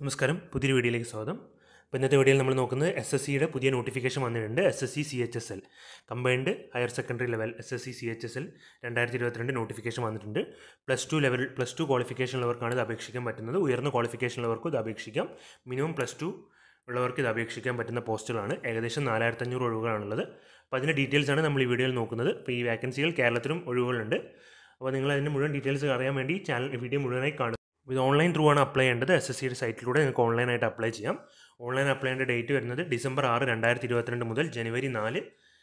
നമസ്കാരം, പുതിയൊരു വീഡിയോയിലേക്ക് സ്വാഗതം. അപ്പോൾ ഇന്നത്തെ വീഡിയോയിൽ നമ്മൾ നോക്കുന്നത് SSCയുടെ പുതിയ നോട്ടിഫിക്കേഷൻ വന്നിട്ടുണ്ട്. SSC CHSL combined higher secondary level SSC CHSL 2022 notification വന്നിട്ടുണ്ട്. പ്ലസ് ടു ക്വാളിഫിക്കേഷൻ ഉള്ളവർക്കാണ് ഇത് അപേക്ഷിക്കാൻ പറ്റുന്നത്. ഉയർന്ന ക്വാളിഫിക്കേഷൻ ഉള്ളവർക്കും ഇത് അപേക്ഷിക്കാം. മിനിമം +2 ഉള്ളവർക്ക് ഇത് അപേക്ഷിക്കാൻ പറ്റുന്ന പോസ്റ്റുകളാണ്. ഏകദേശം 4500 ഒഴിവുകളാണുള്ളത്. അപ്പോൾ അതിൻ്റെ ഡീറ്റെയിൽസാണ് നമ്മൾ ഈ വീഡിയോയിൽ നോക്കുന്നത്. അപ്പോൾ ഈ വാക്കൻസികൾ കേരളത്തിലും ഒഴിവുകളുണ്ട്. അപ്പോൾ നിങ്ങൾ അതിൻ്റെ മുഴുവൻ ഡീറ്റെയിൽസ് അറിയാൻ വേണ്ടി വീഡിയോ മുഴുവനായി കാണുക. ഇത് ഓൺലൈൻ ത്രൂ ആണ് അപ്ലൈ ചെയ്യേണ്ടത്. SSCയുടെ സൈറ്റിലൂടെ നിങ്ങൾക്ക് ഓൺലൈനായിട്ട് അപ്ലൈ ചെയ്യാം. ഓൺലൈൻ അപ്ലൈ ചെയ്യേണ്ട ഡേറ്റ് വരുന്നത് ഡിസംബർ 6, 2022 മുതൽ ജനുവരി 4,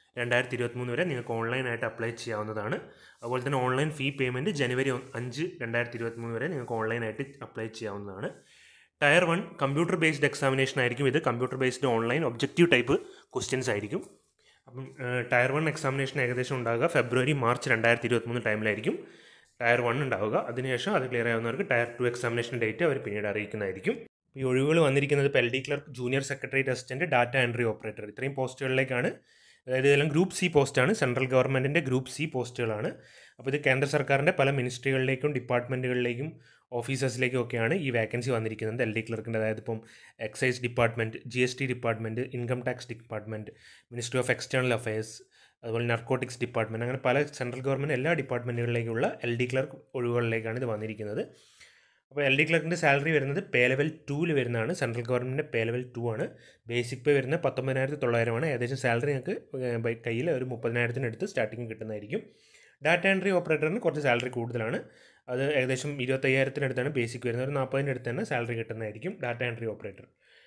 2023 വരെ നിങ്ങൾക്ക് ഓൺലൈനായിട്ട് അപ്ലൈ ചെയ്യാവുന്നതാണ്. അതുപോലെ തന്നെ ഓൺലൈൻ ഫീ പേയ്മെൻറ്റ് ജനുവരി 5, 2023 വരെ നിങ്ങൾക്ക് ഓൺലൈനായിട്ട് അപ്ലൈ ചെയ്യാവുന്നതാണ്. ടയർ 1 കമ്പ്യൂട്ടർ ബേസ്ഡ് എക്സാമിനേഷൻ ആയിരിക്കും. ഇത് computer based online objective type questions ആയിരിക്കും. അപ്പം ടയർ 1 എക്സാമിനേഷൻ ഏകദേശം ഉണ്ടാകുക ഫെബ്രുവരി, മാർച്ച് 2023 ടൈമിലായിരിക്കും ടയർ 1 ഉണ്ടാവുക. അതിനുശേഷം അത് ക്ലിയർ ആവുന്നവർക്ക് ടയർ 2 എക്സാമിനേഷൻ ഡേറ്റ് അവർ പിന്നീട് അറിയിക്കുന്നതായിരിക്കും. ഈ ഒഴിവുകൾ വന്നിരിക്കുന്നത് ഇപ്പോൾ LD clerk, junior secretariat assistant, data entry operator, ഇത്രയും പോസ്റ്റുകളിലേക്കാണ്. അതായത് ഇതെല്ലാം ഗ്രൂപ്പ് C പോസ്റ്റാണ്. സെൻട്രൽ ഗവൺമെൻറ്റിൻ്റെ ഗ്രൂപ്പ് C പോസ്റ്റുകളാണ്. അപ്പോൾ ഇത് കേന്ദ്ര സർക്കാരിൻ്റെ പല മിനിസ്ട്രികളിലേക്കും ഡിപ്പാർട്ട്മെൻറ്റുകളിലേക്കും ഓഫീസേഴ്സിലേക്കും ഒക്കെയാണ് ഈ വാക്കൻസി വന്നിരിക്കുന്നത്. LD ക്ലർക്കിൻ്റെ, അതായത് ഇപ്പം excise department, GST department, income tax department, ministry of external affairs, അതുപോലെ നർക്കോട്ടിക്സ് ഡിപ്പാർട്ട്മെൻറ്റ്, അങ്ങനെ പല സെൻട്രൽ ഗവൺമെൻറ് എല്ലാ ഡിപ്പാർട്ട്മെൻറ്റുകളിലേക്കുള്ള LD ക്ലർക്ക് ഒഴിവുകളിലേക്കാണ് ഇത് വന്നിരിക്കുന്നത്. അപ്പോൾ LD ക്ലർക്കിൻ്റെ സാലറി വരുന്നത് പേ ലെവൽ 2 വരുന്നതാണ്. സെൻട്രൽ ഗവൺമെൻറ്റിൻ്റെ പേ ലെവൽ 2 ആണ്. ബേസിക് പേ വരുന്നത് 19,900 ആണ്. ഏകദേശം സാലറി നിങ്ങൾക്ക് കയ്യിൽ ഒരു 30,000 അടുത്ത് സ്റ്റാർട്ടിങ് കിട്ടുന്നതായിരിക്കും. ഡാറ്റ എൻട്രി ഓപ്പറേറ്ററിന് കുറച്ച് സാലറി കൂടുതലാണ്. അത് ഏകദേശം 25,000 അടുത്താണ് ബേസിക് വരുന്നത്. ഒരു 40,000 അടുത്ത് തന്നെ സാലറി കിട്ടുന്നതായിരിക്കും ഡാറ്റ എൻട്രി ഓപ്പറേറ്റർ.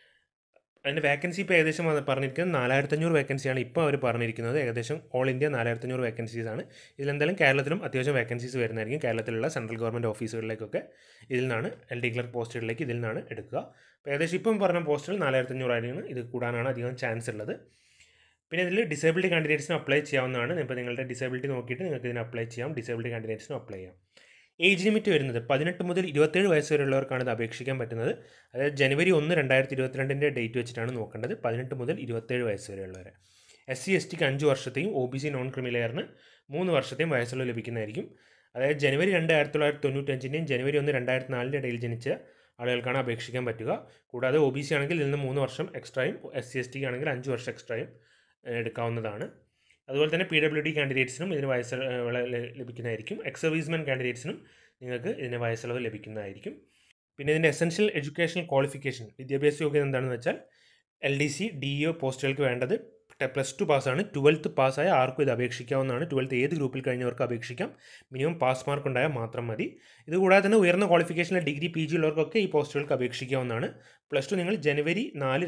അതിൻ്റെ വേക്കൻസി ഇപ്പോൾ ഏകദേശം പറഞ്ഞിരിക്കുന്നത് 4500 വേക്കൻസിയാണ് ഇപ്പോൾ അവർ പറഞ്ഞിരിക്കുന്നത്. ഏകദേശം ഓൾ ഇന്ത്യ 4500 വേക്കൻസീസാണ്. ഇതിലെന്തായാലും കേരളത്തിലും അത്യാവശ്യം വേക്കൻസീസ് വരുന്നതായിരിക്കും. കേരളത്തിലുള്ള സെൻട്രൽ ഗവൺമെൻറ് ഓഫീസുകളിലേക്കൊക്കെ ഇതിൽ നിന്നാണ് LD ക്ലർക്ക് പോസ്റ്റുകളിലേക്ക് ഇതിൽ നിന്നാണ് എടുക്കുക. അപ്പോൾ ഏകദേശം ഇപ്പം പറഞ്ഞ പോസ്റ്റുകൾ 4500 ആയിരിക്കും. ഇത് കൂടാനാണ് അധികം ചാൻസ് ഉള്ളത്. പിന്നെ ഇതിൽ ഡിസേബിലിറ്റി കാൻഡിഡേറ്റ്സിന് അപ്ലൈ ചെയ്യാവുന്നതാണ്. ഇപ്പോൾ നിങ്ങളുടെ ഡിസേബിലിറ്റി നോക്കിയിട്ട് നിങ്ങൾക്ക് ഇതിന് അപ്ലൈ ചെയ്യാം. ഡിസേബിലിറ്റി കാൻഡിഡേറ്റ്സിനും അപ്ലൈ ചെയ്യാം. ഏജ് ലിമിറ്റ് വരുന്നത് 18 മുതൽ 27 വയസ്സ് വരെയുള്ളവർക്കാണ് ഇത് അപേക്ഷിക്കാൻ പറ്റുന്നത്. അതായത് ജനുവരി 1, 2022 ഡേറ്റ് വെച്ചിട്ടാണ് നോക്കേണ്ടത്. 18 മുതൽ 27 വയസ്സ് വരെയുള്ളവരെ. SC STക്ക് 5 വർഷത്തെയും OBC നോൺ ക്രിമിലെയറിന് 3 വർഷത്തെയും വയസ്സുള്ള ലഭിക്കുന്നതായിരിക്കും. അതായത് ജനുവരി 2, 1995 ജനുവരി 1, 2004 ഇടയിൽ ജനിച്ച ആളുകൾക്കാണ് അപേക്ഷിക്കാൻ പറ്റുക. കൂടാതെ OBC ആണെങ്കിൽ ഇതിൽ നിന്ന് 3 വർഷം എക്സ്ട്രായും, SC STക്ക് ആണെങ്കിൽ 5 വർഷം എക്സ്ട്രായും എടുക്കാവുന്നതാണ്. അതുപോലെ തന്നെ PWD കാൻഡിഡേറ്റ്സിനും ഇതിന് വയസ്സളവ് ലഭിക്കുന്നതായിരിക്കും. എക്സ് സർവീസ്മെൻ കാൻഡിഡേറ്റ്സിനും നിങ്ങൾക്ക് ഇതിന് വയസ്സളവ് ലഭിക്കുന്നതായിരിക്കും. പിന്നെ ഇതിൻ്റെ എസെൻഷ്യൽ എഡ്യൂക്കേഷണൽ ക്വാളിഫിക്കേഷൻ, വിദ്യാഭ്യാസ യോഗ്യത എന്താണെന്ന് വെച്ചാൽ LDC DEO പോസ്റ്റുകൾക്ക് വേണ്ടത് +2 പാസ്സാണ്. 12th പാസ്സായ ആർക്കും ഇത് അപേക്ഷിക്കാവുന്നതാണ്. 12th ഏത് ഗ്രൂപ്പിൽ കഴിഞ്ഞവർക്ക് അപേക്ഷിക്കാം. മിനിമം പാസ് മാർക്ക് ഉണ്ടായാൽ മാത്രം മതി. ഇതുകൂടാതെ തന്നെ ഉയർന്ന ക്വാളിഫിക്കേഷനിലെ ഡിഗ്രി PG ഉള്ളവർക്കൊക്കെ ഈ പോസ്റ്റുകൾക്ക് അപേക്ഷിക്കാവുന്നതാണ്. +2 നിങ്ങൾ ജനുവരി 4,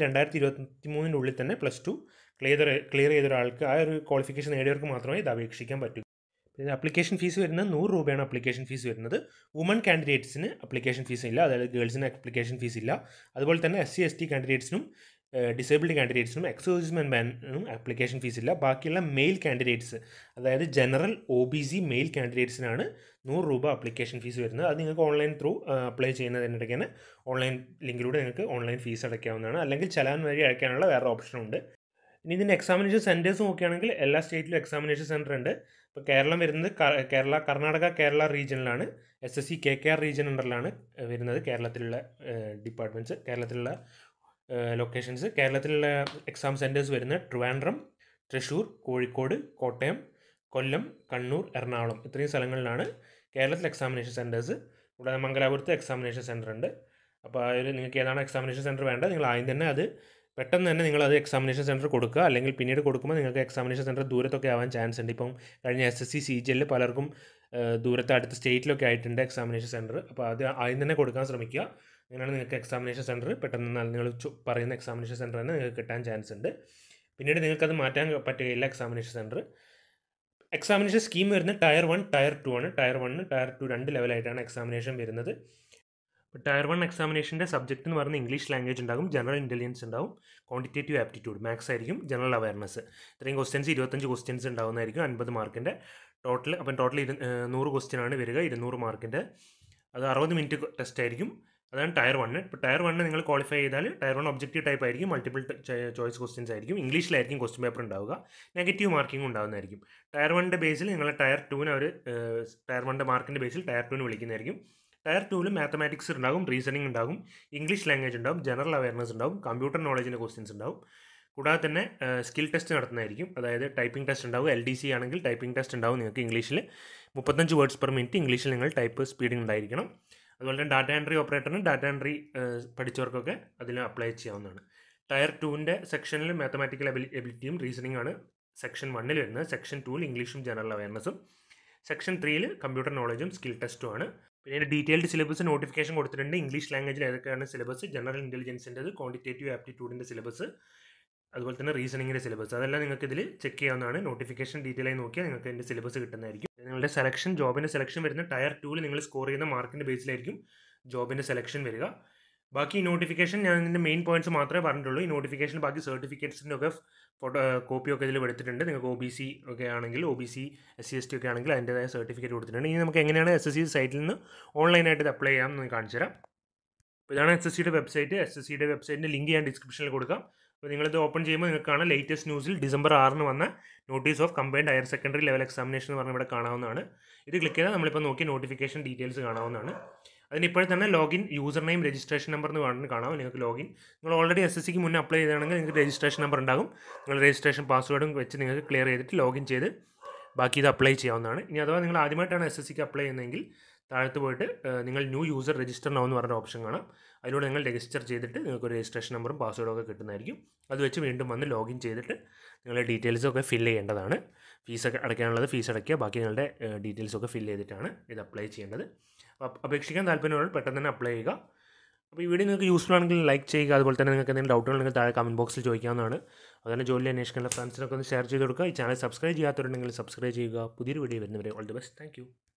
2023 ഉള്ളിൽ തന്നെ +2 ക്ലിയർ ചെയ്ത ഒരാൾക്ക്, ആ ഒരു ക്വാളിഫിക്കേഷൻ നേടിയവർക്ക് മാത്രമേ ഇത് അപേക്ഷിക്കാൻ പറ്റൂ. പിന്നെ അപ്ലിക്കേഷൻ ഫീസ് വരുന്നത് 100 രൂപയാണ്. അപ്ലിക്കേഷൻ ഫീസ് വരുന്നത് വുമൺ കാൻഡിഡേറ്റ്സിന് അപ്ലിക്കേഷൻ ഫീസ് ഇല്ല. അതായത് ഗേൾസിന് അപ്ലിക്കേഷൻ ഫീസ് ഇല്ല. അതുപോലെ തന്നെ SC ST കാൻഡിഡേറ്റ്സിനും ഡിസേബിലിറ്റി കാൻഡിഡേറ്റ്സിനും എക്സ് സർവീസ്മെൻ ബാനും അപ്ലിക്കേഷൻ ഫീസ് ഇല്ല. ബാക്കിയുള്ള മെയിൽ കാൻഡിഡേറ്റ്സ്, അതായത് ജനറൽ OBC മെയിൽ കാൻഡിഡേറ്റ്സിനാണ് 100 രൂപ അപ്ലിക്കേഷൻ ഫീസ് വരുന്നത്. അത് നിങ്ങൾക്ക് ഓൺലൈൻ ത്രൂ അപ്ലൈ ചെയ്യുന്നതിനിടയ്ക്ക് തന്നെ ഓൺലൈൻ ലിങ്കിലൂടെ നിങ്ങൾക്ക് ഓൺലൈൻ ഫീസ് അടയ്ക്കാവുന്നതാണ്. അല്ലെങ്കിൽ ചലാൻ വഴി അടയ്ക്കാനുള്ള വേറെ ഓപ്ഷനുണ്ട്. ഇനി ഇതിൻ്റെ എക്സാമിനേഷൻ സെൻറ്റേഴ്സ് നോക്കുകയാണെങ്കിൽ എല്ലാ സ്റ്റേറ്റിലും എക്സാമിനേഷൻ സെൻറ്റർ ഉണ്ട്. ഇപ്പോൾ കേരളം വരുന്നത് കർണാടക റീജിയനിലാണ്. SSC KKR റീജിയൻ അണ്ടറിലാണ് വരുന്നത് കേരളത്തിലുള്ള ഡിപ്പാർട്ട്മെൻറ്റ്സ്, കേരളത്തിലുള്ള ലൊക്കേഷൻസ്. കേരളത്തിലുള്ള എക്സാം സെൻറ്റേഴ്സ് വരുന്നത് ട്രിവാൻഡ്രം, തൃശ്ശൂർ, കോഴിക്കോട്, കോട്ടയം, കൊല്ലം, കണ്ണൂർ, എറണാകുളം, ഇത്രയും സ്ഥലങ്ങളിലാണ് കേരളത്തിൽ എക്സാമിനേഷൻ സെൻറ്റേഴ്സ്. കൂടാതെ മംഗലാപുരത്ത് എക്സാമിനേഷൻ സെൻറ്റർ ഉണ്ട്. അപ്പോൾ നിങ്ങൾക്ക് ഏതാണ് എക്സാമിനേഷൻ സെൻറ്റർ വേണ്ടത്, നിങ്ങൾ ആദ്യം തന്നെ അത് പെട്ടെന്ന് തന്നെ നിങ്ങളത് എക്സാമിനേഷൻ സെൻറ്റർ കൊടുക്കുക. അല്ലെങ്കിൽ പിന്നീട് കൊടുക്കുമ്പോൾ നിങ്ങൾക്ക് എക്സാമിനേഷൻ സെൻറ്റർ ദൂരത്തൊക്കെ ആവാൻ ചാൻസ് ഉണ്ട്. ഇപ്പം കഴിഞ്ഞ SSC CGL പലർക്കും ദൂരത്ത് അടുത്ത സ്റ്റേറ്റിലൊക്കെ ആയിട്ടുണ്ട് എക്സാമിനേഷൻ സെൻറ്റർ. അപ്പോൾ അത് ആദ്യം തന്നെ കൊടുക്കാൻ ശ്രമിക്കുക. അങ്ങനെയാണ് നിങ്ങൾക്ക് എക്സാമിനേഷൻ സെൻറ്റർ പെട്ടെന്ന് നിങ്ങൾ പറയുന്ന എക്സാമിനേഷൻ സെൻറ്റർ തന്നെ നിങ്ങൾക്ക് കിട്ടാൻ ചാൻസ് ഉണ്ട്. പിന്നീട് നിങ്ങൾക്കത് മാറ്റാൻ പറ്റുകയില്ല എക്സാമിനേഷൻ സെൻറ്റർ. എക്സാമിനേഷൻ സ്കീം വരുന്നത് ടയർ 1, ടയർ 2 ആണ്. ടയർ 1, ടയർ 2 2 ലെവലായിട്ടാണ് എക്സാമിനേഷൻ വരുന്നത്. ടയർ 1 എക്സാമിനേഷൻ്റെ സബ്ജക്റ്റ് എന്ന് പറയുന്നത് ഇംഗ്ലീഷ് ലാംഗ്വേജ് ഉണ്ടാകും, ജനറൽ ഇൻ്റലിജൻസ് ഉണ്ടാവും, ക്വാണ്ടിറ്റേറ്റീവ് ആപ്റ്റിറ്റ്യൂഡ്, മാത്സ് ആയിരിക്കും, ജനറൽ അവയർനെസ്. ഇത്രയും ക്വസ്റ്റ്യൻസ് 25 ക്വസ്റ്റ്യൻസ് ഉണ്ടാകുന്നതായിരിക്കും. 50 മാർക്കിൻ്റെ ടോട്ടൽ. അപ്പം ടോട്ടൽ 100 ക്വസ്റ്റ്യൻ ആണ് വരിക, 200 മാർക്കിൻ്റെ. അത് 60 മിനിറ്റ് ടെസ്റ്റ് ആയിരിക്കും. അതാണ് ടയർ 1. ഇപ്പോൾ ടയർ 1 നിങ്ങൾ ക്വാളിഫൈ ചെയ്താൽ ടയർ 1 ഒബ്ജക്റ്റീവ് ടൈപ്പ് ആയിരിക്കും, മൾട്ടിപ്പിൾ ചോയ്സ് ക്വസ്റ്റ്യൻസ് ആയിരിക്കും, ഇംഗ്ലീഷിലായിരിക്കും ക്വസ്റ്റ്യൻ പേപ്പർ ഉണ്ടാവുക, നെഗറ്റീവ് മാർക്കിംഗ് ഉണ്ടാകുന്നതായിരിക്കും. ടയർ 1ൻ്റെ ബേസിൽ നിങ്ങൾ ടയർ 2ന് അവർ ടയർ 1ൻ്റെ മാർക്കിൻ്റെ ബേസിൽ ടയർ 2ന് വിളിക്കുന്നതായിരിക്കും. ടയർ 2 മാത്തമാറ്റിക്സ് ഉണ്ടാകും, റീസണിംഗ് ഉണ്ടാകും, ഇംഗ്ലീഷ് ലാംഗ്വേജ് ഉണ്ടാകും, ജനറൽ അവയർനെസ് ഉണ്ടാകും, കമ്പ്യൂട്ടർ നോളജിൻ്റെ ക്വസ്റ്റ്യൻസ് ഉണ്ടാകും. കൂടാതെ തന്നെ സ്കിൽ ടെസ്റ്റ് നടത്തുന്നതായിരിക്കും. അതായത് ടൈപ്പിംഗ് ടെസ്റ്റ് ഉണ്ടാവും. LDC ആണെങ്കിൽ ടൈപ്പിംഗ് ടെസ്റ്റ് ഉണ്ടാവും. നിങ്ങൾക്ക് ഇംഗ്ലീഷിൽ 35 വേർഡ്സ് പെർ മിനിറ്റ് ഇംഗ്ലീഷിൽ നിങ്ങൾ ടൈപ്പ് സ്പീഡിംഗ് ഉണ്ടായിരിക്കണം. അതുപോലെ തന്നെ ഡാറ്റ എൻട്രി ഓപ്പറേറ്ററിന് ഡാറ്റ എൻട്രി പഠിച്ചവർക്കൊക്കെ അതിൽ അപ്ലൈ ചെയ്യാവുന്നതാണ്. ടയർ 2ൻ്റെ സെക്ഷനിൽ മാത്തമാറ്റിക്കൽ എബിലിറ്റിയും റീസണിംഗ് ആണ് സെക്ഷൻ 1 വരുന്നത്. സെക്ഷൻ 2 ഇംഗ്ലീഷും ജനറൽ അവയർനെസ്സും, സെക്ഷൻ 3 കമ്പ്യൂട്ടർ നോളജും സ്കിൽ ടെസ്റ്റും ആണ്. പിന്നെ ഡീറ്റെയിൽഡ് സിലബസ് നോട്ടിഫിക്കേഷൻ കൊടുത്തിട്ടുണ്ട്. ഇംഗ്ലീഷ് ലാംഗ്വേജിൽ ഏതൊക്കെയാണ് സിലബസ്, ജനറൽ ഇൻ്റലിജൻസിൻ്റെത്, ക്വാണ്ടിറ്റേറ്റീവ് ആപ്റ്റിറ്റ്യൂഡിൻ്റെ സിലബസ്, അതുപോലെ തന്നെ റീസണിങ്ങിൻ്റെ സിലബസ്, അതെല്ലാം നിങ്ങൾക്ക് ഇതിൽ ചെക്ക് ചെയ്യാവുന്നതാണ്. നോട്ടിഫിക്കേഷൻ ഡീറ്റെയിൽ ആയി നോക്കിയാൽ നിങ്ങൾക്ക് അതിൻ്റെ സിലബസ് കിട്ടുന്നതായിരിക്കും. നിങ്ങളുടെ സെലക്ഷൻ, ജോബിൻ്റെ സെലക്ഷൻ വരുന്ന ടയർ 2 നിങ്ങൾ സ്കോർ ചെയ്യുന്ന മാർക്കിൻ്റെ ബേസിലായിരിക്കും ജോബിൻ്റെ സെലക്ഷൻ വരിക. ബാക്കി ഈ നോട്ടിഫിക്കേഷൻ ഞാൻ ഇതിൻ്റെ മെയിൻ പോയിന്റ്സ് മാത്രമേ പറഞ്ഞിട്ടുള്ളൂ. ഈ നോട്ടിഫിക്കേഷൻ ബാക്കി സർട്ടിഫിക്കറ്റ്സിൻ്റെ ഒക്കെ കോപ്പിയൊക്കെ ഇതിൽ എടുത്തിട്ടുണ്ട്. നിങ്ങൾക്ക് OBC ഒക്കെ ആണെങ്കിൽ, OBC SC ST ഒക്കെ ആണെങ്കിൽ അതിൻ്റെതായ സർട്ടിഫിക്കറ്റ് കൊടുത്തിട്ടുണ്ട്. ഇനി നമുക്ക് എങ്ങനെയാണ് SSC സൈറ്റിൽ നിന്ന് ഓൺലൈനായിട്ട് ഇത് അപ്ലൈ ചെയ്യാം എന്ന് കാണിച്ചു തരാം. അപ്പോൾ ഇതാണ് SSCയുടെ വെബ്സൈറ്റ്. SSCയുടെ വെബ്സൈറ്റിൻ്റെ ലിങ്ക് ഞാൻ ഡിസ്ക്രിപ്ഷനിൽ കൊടുക്കാം. അപ്പോൾ നിങ്ങളിത് ഓപ്പൺ ചെയ്യുമ്പോൾ നിങ്ങൾക്ക് കാണാം ലേറ്റസ്റ്റ് ന്യൂസിൽ December 6 വന്ന notice of combined higher secondary level examination എന്ന് പറഞ്ഞാൽ ഇവിടെ കാണാവുന്നതാണ്. ഇത് ക്ലിക്ക് ചെയ്താൽ നമ്മളിപ്പോൾ നോക്കിയ നോട്ടിഫിക്കേഷൻ ഡീറ്റെയിൽസ് കാണാവുന്നതാണ്. അതിന് ഇപ്പോൾ തന്നെ login, user name, registration number എന്ന് പറഞ്ഞ് കാണാം. നിങ്ങൾക്ക് ലോഗിൻ, നിങ്ങൾ ഓൾറെഡി SSCക്ക് മുന്നേ അപ്ലൈ ചെയ്താണെങ്കിൽ നിങ്ങൾക്ക് രജിസ്ട്രേഷൻ നമ്പർ ഉണ്ടാകും. നിങ്ങൾ രജിസ്ട്രേഷൻ പാസ്വേഡും വെച്ച് നിങ്ങൾക്ക് ക്ലിയർ ചെയ്തിട്ട് ലോഗിൻ ചെയ്ത് ബാക്കി ഇത് അപ്ലൈ ചെയ്യാവുന്നതാണ്. ഇനി അഥവാ നിങ്ങൾ ആദ്യമായിട്ടാണ് SSCക്ക് അപ്ലൈ ചെയ്യുന്നതെങ്കിൽ താഴത്ത് പോയിട്ട് നിങ്ങൾ ന്യൂ യൂസർ രജിസ്റ്റർ നൗ എന്ന് പറഞ്ഞ ഓപ്ഷൻ കാണാം. അതിലൂടെ നിങ്ങൾ രജിസ്റ്റർ ചെയ്തിട്ട് നിങ്ങൾക്ക് ഒരു രജിസ്ട്രേഷൻ നമ്പറും പാസ്വേഡും ഒക്കെ കിട്ടുന്നതായിരിക്കും. അത് വെച്ച് വീണ്ടും വന്ന് ലോഗിൻ ചെയ്തിട്ട് നിങ്ങളുടെ ഡീറ്റെയിൽസൊക്കെ ഫില്ല് ചെയ്യേണ്ടതാണ്. ഫീസൊക്കെ അടയ്ക്കാനുള്ളത് ഫീസ് അടയ്ക്കുക, ബാക്കി നിങ്ങളുടെ ഡീറ്റെയിൽസൊക്കെ ഫില്ല് ചെയ്തിട്ടാണ് ഇത് അപ്ലൈ ചെയ്യേണ്ടത്. അപ്പോൾ അപേക്ഷിക്കാൻ താല്പര്യമുള്ളവർ പെട്ടെന്ന് തന്നെ അപ്ലൈ ചെയ്യുക. അപ്പോൾ ഈ വീഡിയോ നിങ്ങൾക്ക് യൂസ്ഫുൾ ആണെങ്കിൽ ലൈക്ക് ചെയ്യുക. അതുപോലെ തന്നെ നിങ്ങൾക്ക് എന്തെങ്കിലും ഡൗട്ടുകൾ നിങ്ങൾ താഴെ കമൻറ്റ് ബോക്സിൽ ചോദിക്കാവുന്നതാണ്. അതുപോലെ ജോലി അന്വേഷിക്കാനുള്ള ഫ്രണ്ട്സിനൊക്കെ ഒന്ന് ഷെയർ ചെയ്ത് കൊടുക്കുക. ഈ ചാനൽ സബ്സ്ക്രൈബ് ചെയ്യാത്തവരുണ്ടെങ്കിൽ സബ്സ്ക്രൈബ് ചെയ്യുക. പുതിയൊരു വീഡിയോ വരുന്നവരെ all the best. Thank U.